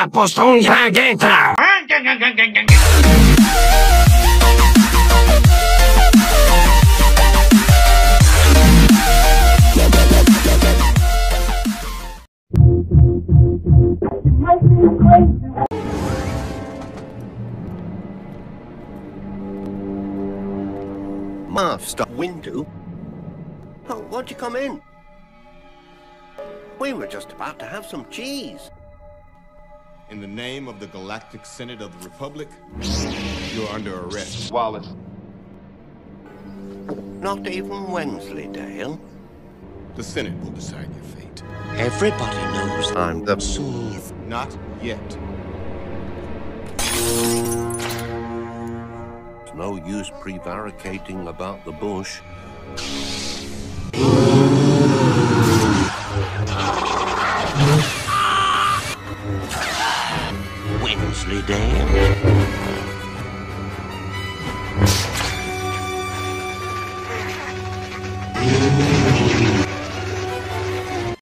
ha posto un draghetto! Master window? Oh, why'd you come in? We were just about to have some cheese. In the name of the Galactic Senate of the Republic, you're under arrest. Wallace. Not even Wensleydale? The Senate will decide your fate. Everybody knows I'm the soothe. Not yet. There's no use prevaricating about the bush. Wensleydale?